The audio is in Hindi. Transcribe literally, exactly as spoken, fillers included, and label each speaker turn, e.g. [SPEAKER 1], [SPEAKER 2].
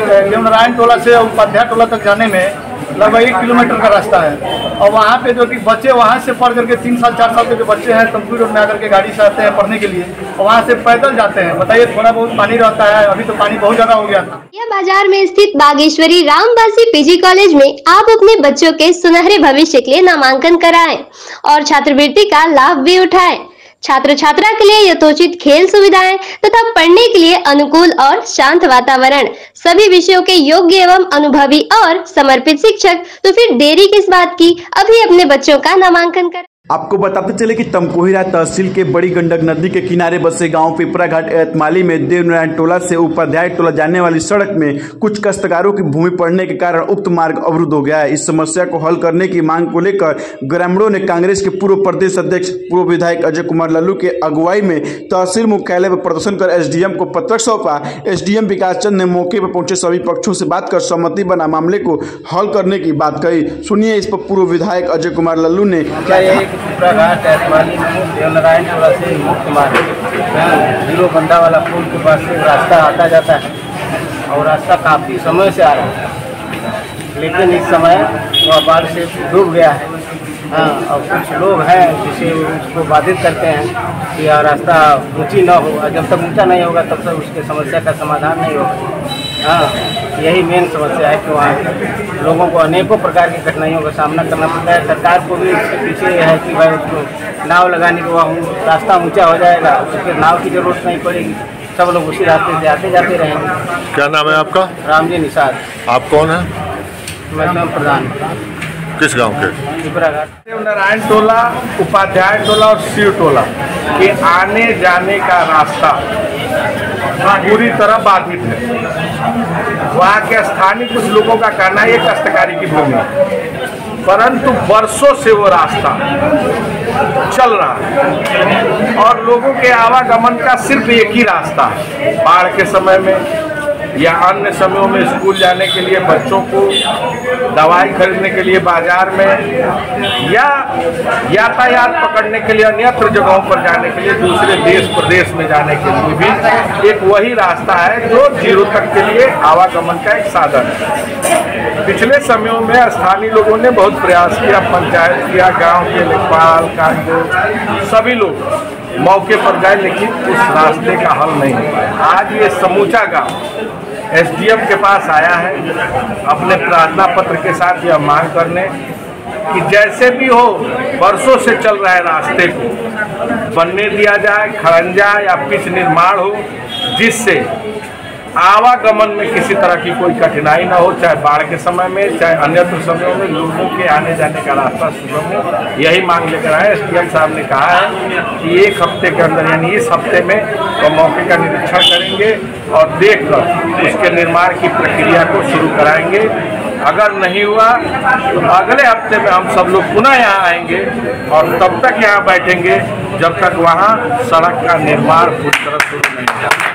[SPEAKER 1] नारायण टोला से उपाध्याय टोला तक जाने में लगभग एक किलोमीटर का रास्ता है और वहाँ पे जो कि बच्चे वहाँ से पढ़ करके तीन साल चार साल के जो बच्चे हैं कंप्यूटर में आकर के गाड़ी से आते हैं पढ़ने के लिए और वहाँ से पैदल जाते हैं। बताइए, थोड़ा बहुत पानी रहता है, अभी तो पानी बहुत ज्यादा हो गया था।
[SPEAKER 2] यह बाजार में स्थित बागेश्वरी रामबासी पीजी कॉलेज में आप अपने बच्चों के सुनहरे भविष्य के लिए नामांकन कराएं और छात्रवृत्ति का लाभ भी उठाएं। छात्र छात्रा के लिए यथोचित खेल सुविधाएं तथा पढ़ने के लिए अनुकूल और शांत वातावरण, सभी विषयों के योग्य एवं अनुभवी और समर्पित शिक्षक। तो फिर देरी किस बात की, अभी अपने बच्चों का नामांकन करें।
[SPEAKER 3] आपको बताते चले कि तमकुहीरा तहसील के बड़ी गंडक नदी के किनारे बसे गांव पिपरा घाट एतमाली में देवनारायण टोला से उपाध्याय टोला जाने वाली सड़क में कुछ काश्तकारों की भूमि पड़ने के कारण उक्त मार्ग अवरुद्ध हो गया है। इस समस्या को हल करने की मांग को लेकर ग्रामीणों ने कांग्रेस के पूर्व प्रदेश अध्यक्ष पूर्व विधायक अजय कुमार लल्लू के अगुवाई में तहसील मुख्यालय पर प्रदर्शन कर एसडीएम को पत्र सौंपा। एसडीएम विकास चंद ने मौके पर पहुंचे सभी पक्षों से बात कर सहमति बना मामले को हल करने की बात कही। सुनिए इस पर पूर्व विधायक अजय कुमार लल्लू ने क्या
[SPEAKER 4] घाट एतमाली देवनारायण टोला से मुख्य मार्ग जीरो बंदा वाला पुल के पास से रास्ता आता जाता है और रास्ता काफ़ी समय से आ रहा है, लेकिन इस समय वह बाढ़ से डूब गया है। हाँ, और कुछ लोग हैं जिसे उसको बाधित करते हैं कि यह रास्ता ऊंची न हो, और जब तक ऊंचा नहीं होगा तब तक उसके समस्या का समाधान नहीं होगा। हाँ, यही मेन समस्या है कि वहाँ लोगों को अनेकों प्रकार की कठिनाइयों का सामना करना पड़ता है। सरकार को भी इसके पीछे है कि भाई उसको नाव लगाने के वहाँ रास्ता ऊंचा हो जाएगा तो फिर नाव की जरूरत नहीं पड़ेगी, सब लोग उसी रास्ते से आते जाते रहेंगे।
[SPEAKER 5] क्या नाम है आपका?
[SPEAKER 4] रामजी निषाद।
[SPEAKER 5] आप कौन है?
[SPEAKER 4] मैं स्वयं प्रधान।
[SPEAKER 5] किस गांव के?
[SPEAKER 4] पिपरा घाट।
[SPEAKER 1] देवनारायण टोला, उपाध्याय टोला और शिव टोला के आने जाने का रास्ता पूरी तरह बाधित है। वहाँ के स्थानीय कुछ लोगों का कहना है ये काश्तकारी की भूमि है, परंतु वर्षों से वो रास्ता चल रहा है और लोगों के आवागमन का सिर्फ एक ही रास्ता है। बाढ़ के समय में या अन्य समयों में स्कूल जाने के लिए, बच्चों को दवाई खरीदने के लिए बाजार में, या यातायात पकड़ने के लिए अन्यत्र जगहों पर जाने के लिए, दूसरे देश प्रदेश में जाने के लिए भी एक वही रास्ता है जो जीरो तक के लिए आवागमन का एक साधन है। पिछले समयों में स्थानीय लोगों ने बहुत प्रयास किया, पंचायत किया, गांव के लेखपाल कांग्रेस सभी लोग मौके पर गए, लेकिन उस रास्ते का हल नहीं हो पाया। आज ये समूचा गांव एसडीएम के पास आया है अपने प्रार्थना पत्र के साथ यह मांग करने कि जैसे भी हो वर्षों से चल रहे रास्ते को बनने दिया जाए, खड़ंजा या पिच निर्माण हो, जिससे आवागमन में किसी तरह की कोई कठिनाई ना हो, चाहे बाढ़ के समय में चाहे अन्यत्र समयों में लोगों के आने जाने का रास्ता सुगम हो। यही मांग लेकर आए। एसडीएम साहब ने कहा है कि एक हफ्ते के अंदर यानी इस हफ्ते में तो मौके का निरीक्षण करेंगे और देखकर उसके निर्माण की प्रक्रिया को शुरू कराएंगे। अगर नहीं हुआ तो अगले हफ्ते में हम सब लोग पुनः यहाँ आएंगे और तब तक यहाँ बैठेंगे जब तक वहाँ सड़क का निर्माण पूरी तरह शुरू नहीं होगा।